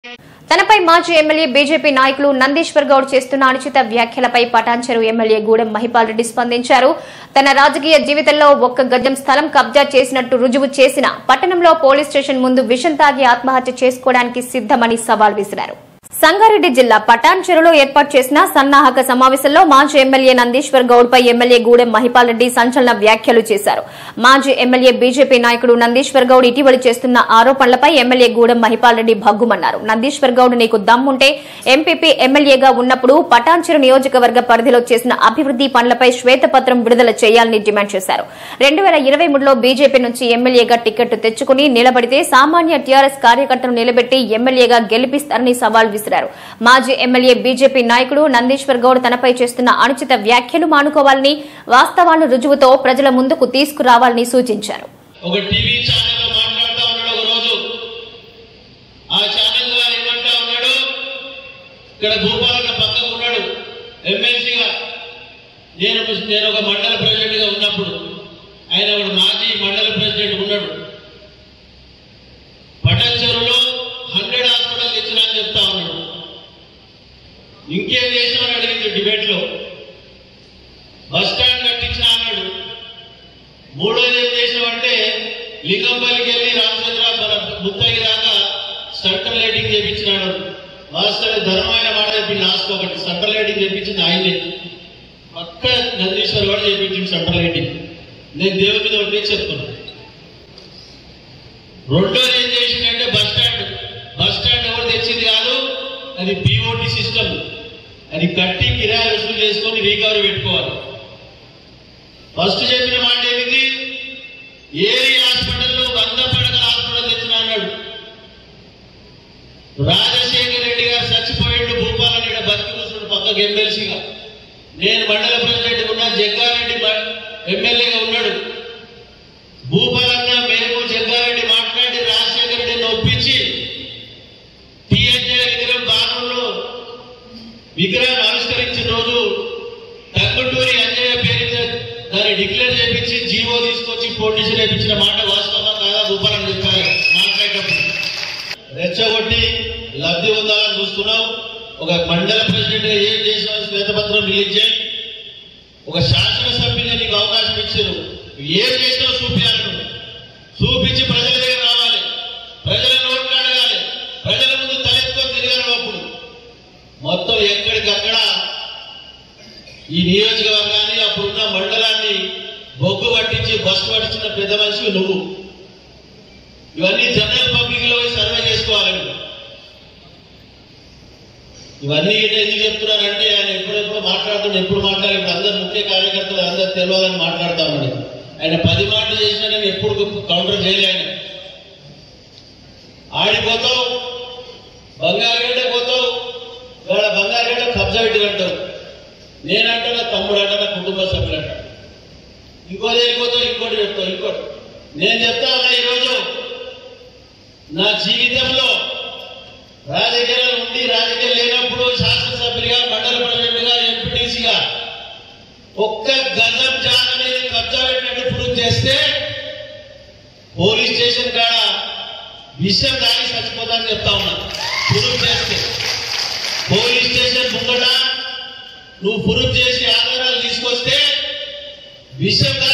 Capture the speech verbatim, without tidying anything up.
తనపై మాజీ MLA BJP నాయకులు నందీశ్వర్ గౌడ్ చేస్తున్న అనుచిత వ్యాఖ్యలపై పటాన్చెరు ఎమ్మెల్యే గూడెం మహిపాల్ రెడ్డి స్పందించారు. తన రాజకీయ జీవితంలో ఒక్క గజం స్థలం కబ్జా చేసినట్టు రుజువు చేసిన పట్టణంలో పోలీస్ స్టేషన్ ముందు విషం తాగి ఆత్మహత్య చేసుకోవడానికి సిద్దమని సవాల్ విసిరారు. సంగారెడ్డి జిల్లా పటాన్చెరులో ఏర్పాటు చేసిన సన్నాహక సమావేశంలో మాజీ ఎమ్మెల్యే నందీశ్వర్ గౌడ్ పై ఎమ్మెల్యే గూడెం మహిపాల్ రెడ్డి సంచలన వ్యాఖ్యలు చేశారు. మాజీ ఎమ్మెల్యే బీజేపీ నాయకుడు నందీశ్వర్ గౌడ్ ఇటీవల చేస్తున్న ఆరోపణలపై ఎమ్మెల్యే గూడెం మహిపాల్ రెడ్డి భగ్గుమన్నారు. నందీశ్వర్ గౌడ్ నీకు దమ్ముంటే ఎంపీపీ ఎమ్మెల్యేగా ఉన్నప్పుడు పటాన్చెరు నియోజకవర్గ పరిధిలో చేసిన అభివృద్ది పనులపై శ్వేతపత్రం విడుదల చేయాలని డిమాండ్ చేశారు. రెండు వేల ఇరవై మూడులో బీజేపీ నుంచి ఎమ్మెల్యేగా టికెట్ తెచ్చుకుని నిలబడితే సామాన్య టీఆర్ఎస్ కార్యకర్తను నిలబెట్టి ఎమ్మెల్యేగా గెలిపిస్తారని సవాల్ విసిరారు. మాజీ ఎమ్మెల్యే బీజేపీ నాయకుడు నందీశ్వర్ గౌడ్ తనపై చేస్తున్న అనుచిత వ్యాఖ్యలు మానుకోవాలని, వాస్తవాలను రుజువుతో ప్రజల ముందుకు తీసుకురావాలని సూచించారు. ఒక టీవీ ఛానల్లో మాట్లాడుతూ ఉన్నాడు ఒక రోజు. ఆ ఛానల్ వారు ఏమంటా ఉన్నాడు, ఇక్కడ భూపాలన్న పక్కకు ఉన్నాడు ఎమ్మెల్సీగా. నేను నేను ఒక మండల ప్రెసిడెంట్ గా ఉన్నప్పుడు ఆయన ఒక మాజీ మండల ప్రెసిడెంట్ ఉన్నాడు. పటాన్చెరులో హండ్రెడ్ హాస్పిటల్ తెచ్చినా అని చెప్తా ఉన్నాడు. ఇంకేం చేసామని అడిగింది డిబేట్ లో. బస్ స్టాండ్ కట్టించినా అన్నాడు. మూడోది ఏం చేసామంటే లింగంపల్లికి వెళ్ళి రామచంద్ర మన ముత్తగి దాకా సెంట్రల్ లైటింగ్ చేయించినాడు. వాస్తవ ధర్మమైన మాట చెప్పింది. లాస్ట్ ఒకటి సెంట్రల్ లైటింగ్ చేయించింది ఆయనే. పక్క నందీశ్వర్ కూడా చేయించింది సెంట్రల్ లైటింగ్. నేను దేవుడి మీద ఒకటి చెప్తున్నాను. రెండోది ఏం చేసిందంటే బస్ స్టాండ్. బస్ స్టాండ్ ఎవరు తెచ్చింది కాదు, అది పీఓటీ సిస్టమ్. అది కట్టి కిరాయి వసూలు చేసుకొని రీకవరీ పెట్టుకోవాలి. ఫస్ట్ చెప్పిన మాట ఏమిటి, ఏరి హాస్పిటల్లో వంద పడకల హాస్పిటల్ తెచ్చిన అన్నాడు. రాజశేఖర్ రెడ్డి గారు చచ్చిపోయిండు, భూపాలని ఇక్కడ బతికి కూర్చున్నాడు పక్కకు ఎమ్మెల్సీగా. నేను మండల ప్రెసిడెంట్ ఉన్నా, జగ్గారెడ్డి ఎమ్మెల్యేగా ఉన్నాడు. భూపాలన్న మేము జగ్గారెడ్డి మాట్లాడి రాజశేఖర రెడ్డిని ఒప్పించి టీఎన్జే విగ్రహం బాణంలో విగ్రహం ఆవిష్కరించిన రోజు టంగుటూరి అంజయ్య పేరు దాన్ని డిక్లేర్ చేయించి జీవో తీసుకొచ్చి పోటీసు వేయించిన మాట వాస్తవం కాదా భూపాలని చెప్పారు మాట్లాడేటప్పుడు. రెచ్చగొట్టి లబ్ధి పొందాలని చూస్తున్నావు. ఒక మండల ప్రెసిడెంట్ గా ఏం చేసిన శ్వేతపత్రం రిలీజ్ చేయి. ఒక శాసనసభ్యులుగా నీకు అవకాశం ఇచ్చారు. ఏం చేసినావు చూపించాలను. చూపించి ప్రజల దగ్గర రావాలి, ప్రజల నోట్లు అడగాలి, ప్రజల ముందు తలెత్తుకొని తిరగాలి. అప్పుడు మొత్తం ఎక్కడికక్కడ ఈ నియోజకవర్గాన్ని, అప్పుడున్న మండలాన్ని బొగ్గు పట్టించి బస్సు పట్టించిన పెద్ద మనిషి నువ్వు. ఇవన్నీ జనరల్ పబ్లిక్ లో సర్వే చేసుకోవాలి. ఇవన్నీ ఎందుకు చెప్తున్నానంటే ఆయన ఎప్పుడెప్పుడు మాట్లాడుతున్నా, ఎప్పుడు మాట్లాడి ఇప్పుడు అందరు ముఖ్య కార్యకర్తలు అందరు తెలియాలని మాట్లాడతామని. ఆయన పది మాటలు చేసినా నేను ఎప్పుడు కౌంటర్ చేయలే. ఆయన ఆడిపోతావు, బంగారుగడ్డ పోతావు, వాళ్ళ బంగారుగడ్డ కబ్జా పెట్టి అంటావు. నేనంటే నా తమ్ముడు అంట, నా కుటుంబ సభ్యులు అంట. ఇంకోటి వెళ్ళిపోతావు, ఇంకోటి చెప్తావు, ఇంకోటి. నేను చెప్తా ఉన్నా, ఈరోజు నా జీవితంలో రాజకీయాలు ఉండి రాజకీయాలు లేనప్పుడు శాసనసభ్యులుగా, మండల ప్రెసిడెంట్గా, ఎంపీటీసీగా ఒక్క గజం జాగ అనేది కబ్జా పెట్టినట్టు ప్రూవ్ చేస్తే పోలీస్ స్టేషన్ కాడ విషయం దాగి చచ్చిపోతానని చెప్తా ఉన్నా. ప్రూవ్ చేస్తే పోలీస్ స్టేషన్ ముంగట నువ్వు ప్రూవ్ చేసి ఆధారాలు తీసుకొస్తే విషయం